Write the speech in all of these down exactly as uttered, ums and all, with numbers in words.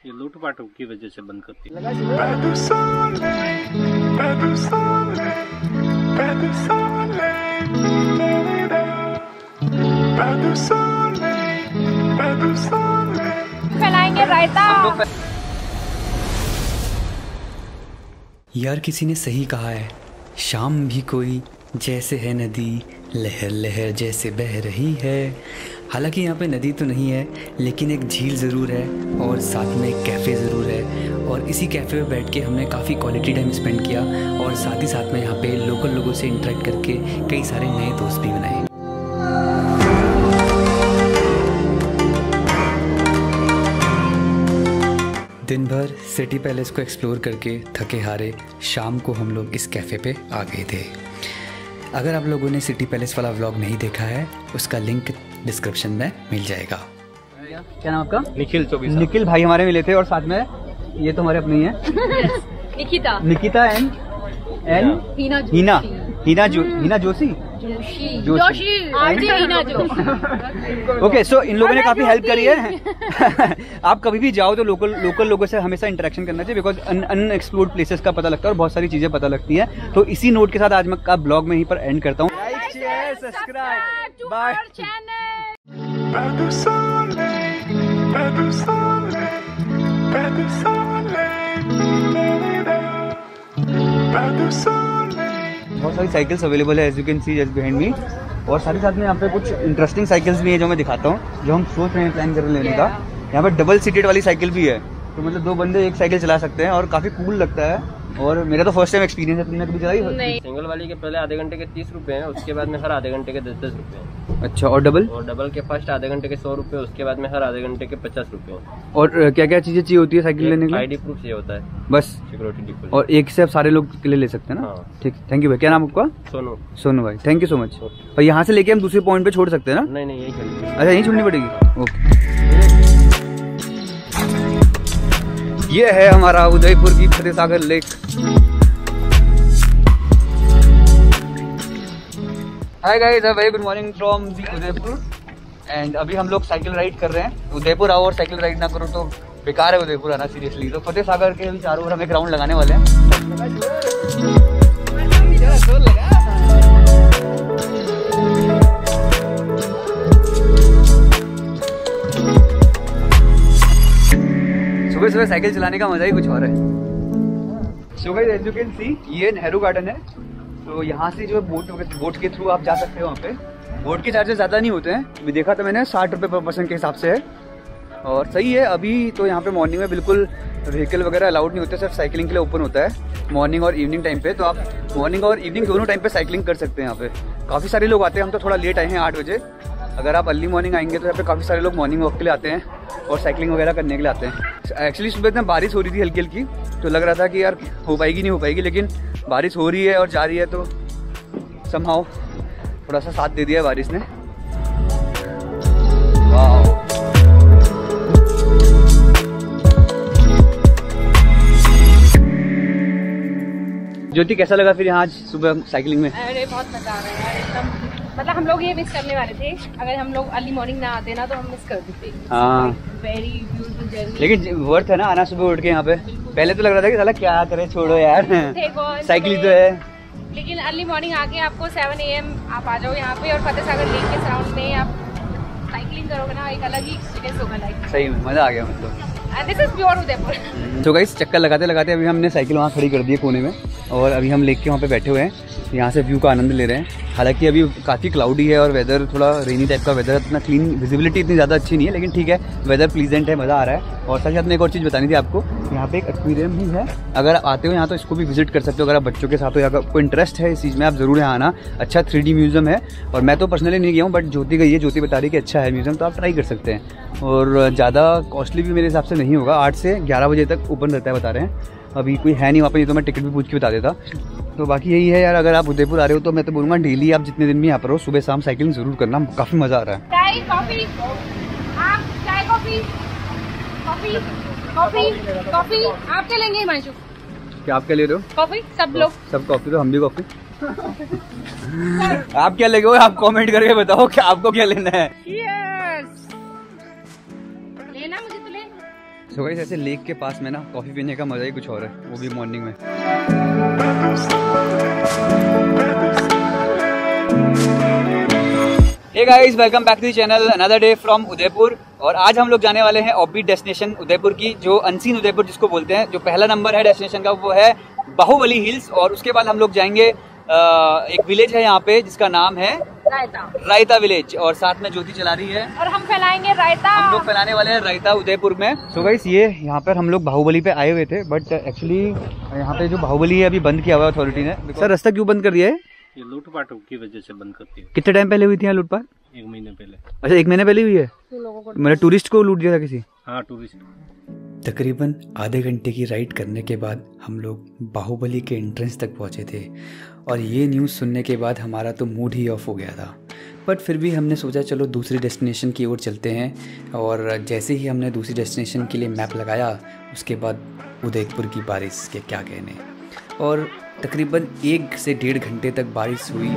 ये लूटपाट की वजह से बंद करती है। फैलाएंगे रायता। यार किसी ने सही कहा है, शाम भी कोई जैसे है नदी, लहर लहर जैसे बह रही है। हालांकि यहाँ पे नदी तो नहीं है, लेकिन एक झील ज़रूर है और साथ में एक कैफ़े ज़रूर है। और इसी कैफ़े में बैठ के हमने काफ़ी क्वालिटी टाइम स्पेंड किया और साथ ही साथ में यहाँ पे लोकल लोगों से इंटरेक्ट करके कई सारे नए दोस्त भी बनाए। दिन भर सिटी पैलेस को एक्सप्लोर करके थके हारे शाम को हम लोग इस कैफ़े पे आ गए थे। अगर आप लोगों ने सिटी पैलेस वाला व्लॉग नहीं देखा है, उसका लिंक डिस्क्रिप्शन में मिल जाएगा। क्या नाम आपका? निखिल चौबीस। निखिल भाई हमारे मिले थे और साथ में ये तो हमारे अपने ही है निकिता निकिता एंड एंड हीना हीना हीना जो Heena Joshi Joshi Joshi RJ Heena Joshi. Okay, so इन लोगों ने काफी हेल्प करी है। आप कभी भी जाओ तो लोकल लोकल लोगों से हमेशा इंटरेक्शन करना चाहिए, बिकॉज अनएक्सप्लोर्ड प्लेसेस का पता लगता है और बहुत सारी चीजें पता लगती हैं। तो इसी नोट के साथ आज मैं का ब्लॉग में यहीं पर एंड करता हूँ। Like share subscribe bye. बहुत सारी साइकिल्स अवेलेबल है, as you can see just behind me. और साथ ही साथ में यहाँ पे कुछ इंटरेस्टिंग साइकिल्स भी है जो मैं दिखाता हूँ, जो हम सोच रहे हैं प्लान कर लेने का। यहाँ पे डबल सीटेड वाली साइकिल भी है, तो मतलब दो बंदे एक साइकिल चला सकते हैं और काफी कूल लगता है। और मेरा तो फर्स्ट टाइम एक्सपीरियंस है। तुमने कभी चलाई? सिंगल वाली के पहले आधे घंटे के तीस रुपए हैं, उसके बाद में हर आधे घंटे के दस दस रुपए हैं। अच्छा, और डबल? और डबल के फर्स्ट आधे घंटे के सौ रुपए, उसके बाद में हर आधे घंटे के पचास रुपए हैं। और क्या क्या चीजें चाहिए होती है साइकिल लेने के लिए? आईडी प्रूफ चाहिए होता है बस, सिक्योरिटी डिपॉजिट। और एक से आप सारे लोग के लिए ले सकते हैं ना? हाँ। ठीक, थैंक यू भाई। क्या नाम आपका? सोनू। सोनू भाई, थैंक यू सो मच। और यहाँ से लेके हम दूसरे पॉइंट पे छोड़ सकते हैं ना? नहीं नहीं, यही खरीद। अच्छा, यही छोड़नी पड़ेगी। ओके, ये है हमारा उदयपुर की Fateh Sagar lake. Hi guys, very good morning from the Udaipur. And अभी हम लोग साइकिल राइड कर रहे हैं। उदयपुर आओ और साइकिल राइड ना करो तो बेकार है उदयपुर आना, सीरियसली। तो फतेह सागर के भी चारों ओर हम एक राउंड लगाने वाले हैं। सुबह सुबह साइकिल चलाने का मजा ही कुछ और है। So guys, as you can see, ये नेहरू गार्डन है। तो यहाँ से जो बोट बोट के थ्रू आप जा सकते हो। वहाँ पे बोट के चार्जेस ज़्यादा नहीं होते हैं, अभी देखा था मैंने, साठ रुपये पर पर्सन के हिसाब से है। और सही है। अभी तो यहाँ पे मॉर्निंग में बिल्कुल व्हीकल वगैरह अलाउड नहीं होते, सिर्फ साइकिलिंग के लिए ओपन होता है मॉर्निंग और इवनिंग टाइम पे। तो आप मॉर्निंग और इवनिंग दोनों टाइम पे साइकिलिंग कर सकते हैं। यहाँ पे काफ़ी सारे लोग आते हैं। हम तो थोड़ा लेट आए हैं, आठ बजे। अगर आप अर्ली मॉर्निंग आएंगे तो यहाँ पे काफ़ी सारे लोग मॉर्निंग वॉक के लिए आते हैं और साइकिलिंग वगैरह करने के लिए आते हैं। एक्चुअली सुबह इतना बारिश हो रही थी हल्की हल्की, तो लग रहा था कि यार हो पाएगी नहीं हो पाएगी, लेकिन बारिश हो रही है और जा रही है, तो समहाउ थोड़ा सा साथ दे दिया है बारिश ने। वाह, ज्योति कैसा लगा फिर यहाँ आज सुबह साइकिलिंग में? अरे बहुत मजा आ रहा है यार, एकदम। मतलब हम लोग ये मिस करने वाले थे, अगर हम लोग अर्ली मॉर्निंग ना आते ना तो हम मिस कर देते। हाँ, वेरी ब्यूटीफुल जर्नी। लेकिन वर्थ है ना आना सुबह उठ के यहाँ पे। पहले तो लग रहा था कि साला क्या करे, छोड़ो यार, साइकिल तो है। लेकिन अर्ली मॉर्निंग आके आपको सेवन ए एम आप आ जाओ यहाँ पे और फतेह सागर लेक के सराउंड में आप साइकिलिंग करोगे ना, एक अलग ही एक्सपीरियंस होगा लाइफ। सही में मजा आ गया मतलब। This is pure Udaipur. तो गाइस, चक्कर लगाते लगाते अभी हमने साइकिल वहाँ खड़ी कर दी है कोने में, और अभी हम लेक के वहाँ पे बैठे हुए हैं, यहाँ से व्यू का आनंद ले रहे हैं। हालांकि अभी काफ़ी क्लाउडी है और वेदर थोड़ा रेनी टाइप का वेदर है, इतना क्लीन विजिबिलिटी इतनी ज़्यादा अच्छी नहीं है, लेकिन ठीक है, वेदर प्लीजेंट है, मज़ा आ रहा है। और साथ ही साथ में एक और चीज़ बतानी थी आपको, यहाँ पे एक एक्वेरियम भी है। अगर आप आते हो यहाँ तो इसको भी विजिट कर सकते हो, अगर आप बच्चों के साथ हो या आपको इंटरेस्ट है इस चीज़ में, आप जरूर यहाँ आना। अच्छा थ्री डी म्यूजियम है, और मैं तो पर्सनली नहीं गया हूँ, बट ज्योति गई है, ज्योति बता रही कि अच्छा है म्यूजियम, तो आप ट्राई कर सकते हैं। और ज़्यादा कॉस्टली भी मेरे हिसाब से नहीं होगा, आठ से ग्यारह बजे तक ओपन रहता है बता रहे हैं। अभी कोई है नहीं वहाँ पे, ये तो मैं टिकट भी पूछ के बता देता। तो बाकी यही है यार, अगर आप उदयपुर आ रहे हो तो मैं तो बोलूँगा डेली आप जितने दिन भी यहाँ पर हो, सुबह शाम साइकिलिंग जरूर करना, काफ़ी मज़ा आ रहा है। चाय कॉफी, आप चाय कॉफी कॉफी कॉफी कॉफी आप क्या लेंगे हिमांशु? क्या आप क्या ले रहे हो? कॉफी, सब लोग सब कॉफी, तो हम भी कॉफी। आप क्या लेगे, आप कमेंट करके बताओ कि आपको क्या लेना है। Cheers! लेना मुझे तो ले सो गाइस ऐसे लेक के पास में ना कॉफ़ी पीने का मज़ा ही कुछ और है, वो भी मॉर्निंग में। Hey guys, welcome back to the channel, another day from Udaipur. और आज हम लोग जाने वाले हैं ऑफबीट डेस्टिनेशन उदयपुर की, जो अनसीन उदयपुर जिसको बोलते हैं। जो पहला नंबर है डेस्टिनेशन का वो है बाहुबली हिल्स, और उसके बाद हम लोग जाएंगे आ, एक विलेज है यहाँ पे जिसका नाम है रायता रायता विलेज, और साथ में ज्योति चला रही है और हम फैलाएंगे रायता। हम लोग फैलाने वाले हैं रायता उदयपुर में। सो गाइस ये यहाँ पर हम लोग बाहुबली पे आए हुए थे, बट एक्चुअली यहाँ पे जो बाहुबली है अभी बंद किया हुआ है अथॉरिटी ने। सर रास्ता क्यों बंद कर दिया है? ये लूटपाट की वजह से बंद करती है। कितने टाइम पहले हुई थी यहाँ लूटपाट? एक महीने पहले। अच्छा, एक महीने पहले हुई है। मतलब टूरिस्ट को लूट दिया था किसी? हाँ, टूरिस्ट। तकरीबन आधे घंटे की राइड करने के बाद हम लोग बाहुबली के एंट्रेंस तक पहुंचे थे, और ये न्यूज़ सुनने के बाद हमारा तो मूड ही ऑफ हो गया था। बट फिर भी हमने सोचा चलो दूसरी डेस्टिनेशन की ओर चलते हैं, और जैसे ही हमने दूसरी डेस्टिनेशन के लिए मैप लगाया, उसके बाद उदयपुर की बारिश के क्या कहने, और तकरीबन एक से डेढ़ घंटे तक बारिश हुई।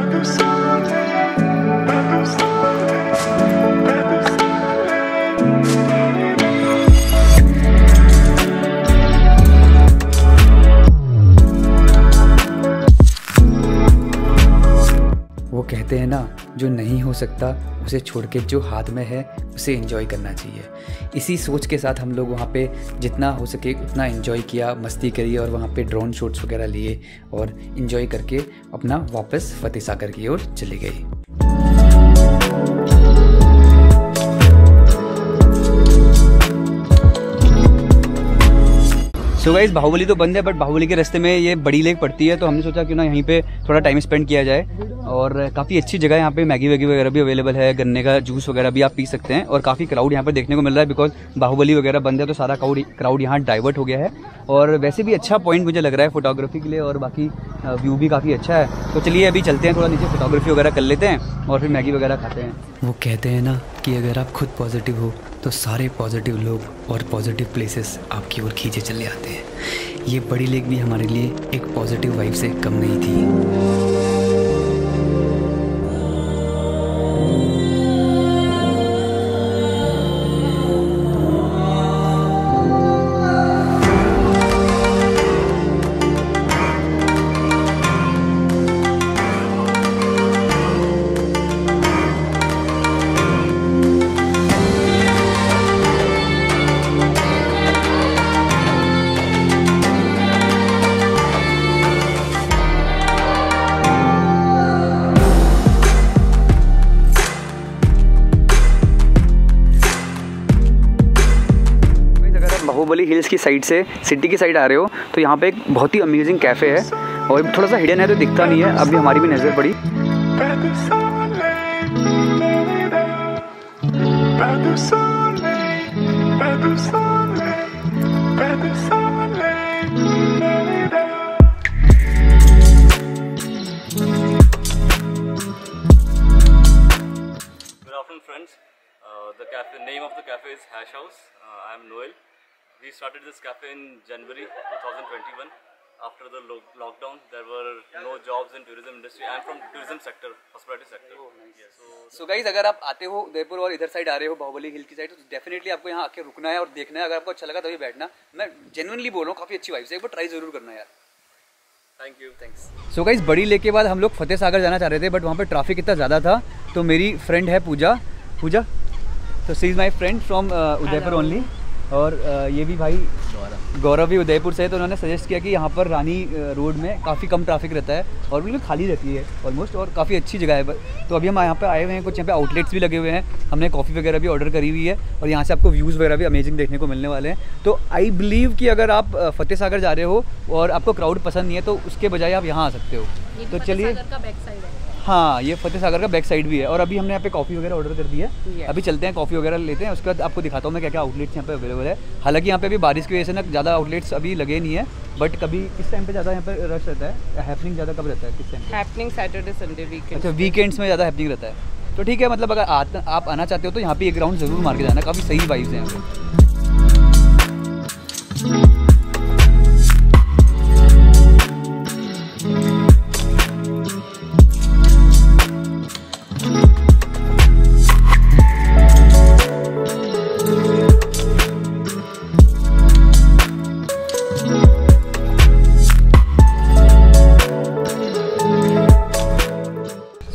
वो कहते हैं ना, जो नहीं हो सकता उसे छोड़ के जो हाथ में है उसे एंजॉय करना चाहिए। इसी सोच के साथ हम लोग वहाँ पे जितना हो सके उतना एंजॉय किया, मस्ती करी, और वहाँ पे ड्रोन शॉट्स वगैरह लिए और एंजॉय करके अपना वापस फतेह सागर की ओर चली गई। सो गाइस बाहुबली तो बंद है, बट बाहुबली के रास्ते में ये बड़ी लेक पड़ती है, तो हमने सोचा क्यों ना यहीं पे थोड़ा टाइम स्पेंड किया जाए। और काफ़ी अच्छी जगह है यहाँ पे, मैगी वैगी वगैरह भी अवेलेबल है, गन्ने का जूस वगैरह भी आप पी सकते हैं, और काफ़ी क्राउड यहाँ पे देखने को मिल रहा है, बिकॉज बाहुबली वगैरह बंद है तो सारा क्राउड क्राउड यहाँ डाइवर्ट हो गया है। और वैसे भी अच्छा पॉइंट मुझे लग रहा है फोटोग्राफी के लिए, और बाकी व्यू भी काफ़ी अच्छा है। तो चलिए अभी चलते हैं, थोड़ा नीचे फोटोग्राफी वगैरह कर लेते हैं और फिर मैगी वगैरह खाते हैं। वो कहते हैं ना कि अगर आप खुद पॉजिटिव हो तो सारे पॉजिटिव लोग और पॉजिटिव प्लेसेस आपकी ओर खींचे चले आते हैं। ये बड़ी लेक भी हमारे लिए एक पॉजिटिव वाइब से कम नहीं थी। बाहुबली हिल्स की साइड से सिटी की साइड आ रहे हो तो यहाँ पे एक बहुत ही अमेजिंग कैफ़े है, और थोड़ा सा हिडन है तो दिखता नहीं है, अभी हमारी भी नज़र पड़ी। Good afternoon, friends. Uh, the cafe name of the cafe is Hash House. Uh, I am Noel. We started this cafe in January twenty twenty-one. After the lo lockdown, there were no jobs in tourism industry. I am from tourism sector, hospitality sector. Oh, nice. Yeah, so so guys, अगर आप आते हो उदयपुर और इधर side आ रहे हो बाहुबली हिल की साइड, तो डेफिनेटली आपको यहाँ आके रुकना है और देखना है। अगर आपको अच्छा लगा तभी बैठना। मैं जेन्युइनली बोल रहा हूँ, काफ़ी अच्छी वाइब्स है, एक बार ट्राई जरूर करना यार। Thank you, thanks. So guys बड़ी लेक के बाद हम लोग फतेह सागर जाना चाह रहे थे, बट वहाँ पे ट्रैफिक इतना ज़्यादा था, तो मेरी फ्रेंड है पूजा पूजा तो she is my friend from Udaipur only, और uh, ये भी भाई गौरव भी उदयपुर से है, तो उन्होंने सजेस्ट किया कि यहाँ पर रानी रोड में काफ़ी कम ट्रैफिक रहता है और बिल्कुल खाली रहती है ऑलमोस्ट, और काफ़ी अच्छी जगह है। तो अभी हम यहाँ पे आए हुए हैं, कुछ यहाँ पे आउटलेट्स भी लगे हुए हैं, हमने कॉफ़ी वगैरह भी ऑर्डर करी हुई है, और यहाँ से आपको व्यूज़ वगैरह भी अमेजिंग देखने को मिलने वाले हैं। तो आई बिलीव कि अगर आप फतेह सागर जा रहे हो और आपको क्राउड पसंद नहीं है तो उसके बजाय आप यहाँ आ सकते हो। तो चलिए, हाँ ये फतेह सागर का बैक साइड भी है, और अभी हमने यहाँ पे कॉफ़ी वगैरह ऑर्डर कर दी है। yes. अभी चलते हैं कॉफ़ी वगैरह लेते हैं, उसके बाद आपको दिखाता हूँ मैं क्या क्या आउटलेट्स यहाँ पे अवेलेबल है। हालांकि यहाँ पे अभी बारिश की वजह से ना ज़्यादा आउटलेट्स अभी लगे नहीं है, बट कभी किस टाइम पे ज़्यादा यहाँ पे रश रहता है, हैपनिंग ज़्यादा कब रहता है, किस time? Happening Saturday Sunday weekend. अच्छा, वीकेंड्स में ज़्यादा हैपनिंग रहता है। तो ठीक है, मतलब अगर आप आना चाहते हो तो यहाँ पे एक राउंड ज़रूर मार के जाना, काफ़ी सही वाइब्स हैं यहाँ पे।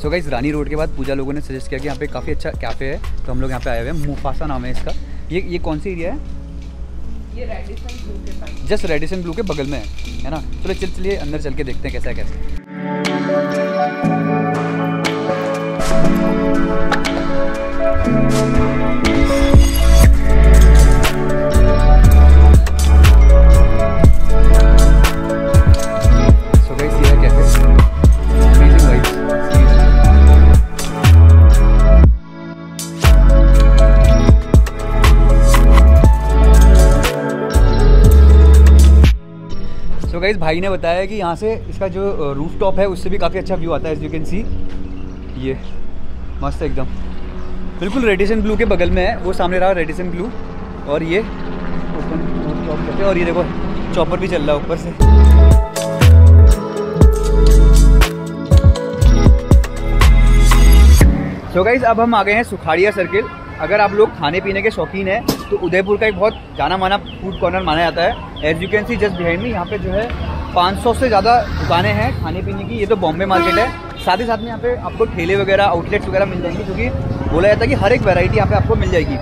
सो गाइस रानी रोड के बाद पूजा लोगों ने सजेस्ट किया कि यहाँ पे काफ़ी अच्छा कैफ़े है, तो हम लोग यहाँ पे आए हुए हैं। मुफासा नाम है इसका। ये ये कौन सी एरिया है? ये रेडिसन ब्लू के पास, जस्ट रेडिसन ब्लू के बगल में है, है ना। चलो चल चलिए अंदर चल के देखते हैं कैसा है कैसे। सो गाइस ये है कैफे, अमेजिंग वाइब्स। तो गाइस भाई ने बताया कि यहाँ से इसका जो रूफ टॉप है उससे भी काफ़ी अच्छा व्यू आता है। एज यू कैन सी, ये मस्त है एकदम, बिल्कुल रेडिसन ब्लू के बगल में है। वो सामने रहा रेडिसन ब्लू, और ये ओपन टॉप कहते हैं। और ये देखो चॉपर भी चल रहा है ऊपर से। सो गाइस अब हम आ गए हैं सुखाड़िया सर्किल। अगर आप लोग खाने पीने के शौकीन हैं तो उदयपुर का एक बहुत जाना माना फूड कॉर्नर माना जाता है। As you can see just behind me, यहाँ पे जो है पाँच सौ से ज़्यादा दुकानें हैं खाने पीने की। ये तो बॉम्बे मार्केट है। साथ ही साथ में यहाँ पे आपको ठेले वगैरह, आउटलेट्स वगैरह मिल जाएंगे, क्योंकि बोला जाता है कि हर एक वैरायटी यहाँ पे आपको मिल जाएगी।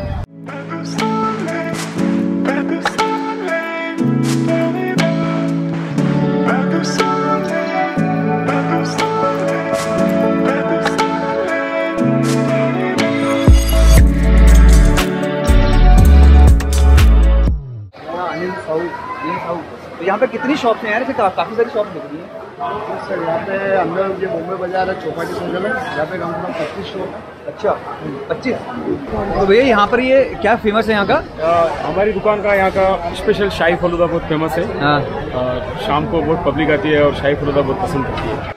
तो यहाँ पे कितनी शॉप्स हैं यार? ऐसे का, काफ़ी सारी शॉप्स दिख रही हैं सर। यहाँ पे अंदर ये बॉम्बे बाजार है, चौपाटी सर्कल है, यहाँ पे कम से कम पच्चीस शॉप है। अच्छा पच्चीस। तो भैया यहाँ पर ये क्या फेमस है यहाँ का? आ, हमारी दुकान का यहाँ का स्पेशल शाही फलूदा बहुत फेमस है। हाँ। आ, शाम को बहुत पब्लिक आती है और शाही फलूदा बहुत पसंद करती है।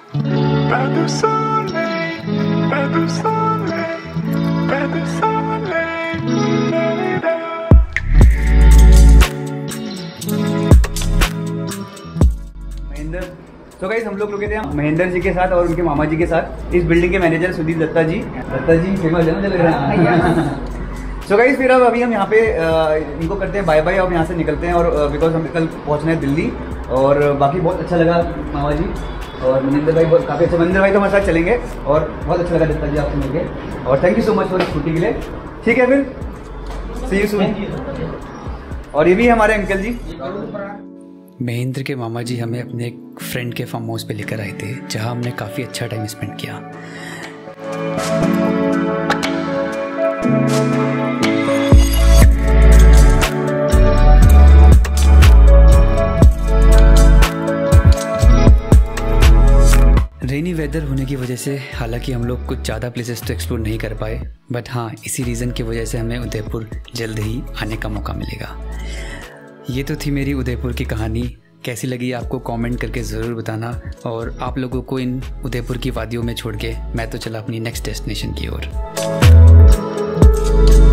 तो गाइस हम लोग रुके थे महेंद्र जी के साथ और उनके मामा जी के साथ। इस बिल्डिंग के मैनेजर सुधीर दत्ता जी। दत्ता जी फेमस है ना लग रहा है। सो गाइस फिर अब अभी हम यहाँ पे इनको करते हैं बाय बाय और यहाँ से निकलते हैं। और बिकॉज हम कल पहुँचना है दिल्ली। और बाकी बहुत अच्छा लगा मामा जी और महेंद्र भाई, बहुत काफ़ी अच्छा। महेंद्र भाई तो हमारे साथ चलेंगे और बहुत अच्छा लगा दत्ता जी आपसे मिलकर। और thank you so much for scooty के लिए। ठीक है फिर सी यू सून। और ये भी है हमारे अंकल जी। महेंद्र के मामा जी हमें अपने एक फ्रेंड के फार्म हाउस पे लेकर आए थे, जहां हमने काफ़ी अच्छा टाइम स्पेंड किया। रेनी वेदर होने की वजह से हालांकि हम लोग कुछ ज़्यादा प्लेसेस तो एक्सप्लोर नहीं कर पाए, बट हाँ इसी रीज़न की वजह से हमें उदयपुर जल्द ही आने का मौका मिलेगा। ये तो थी मेरी उदयपुर की कहानी। कैसी लगी आपको कमेंट करके ज़रूर बताना। और आप लोगों को इन उदयपुर की वादियों में छोड़ के मैं तो चला अपनी नेक्स्ट डेस्टिनेशन की ओर।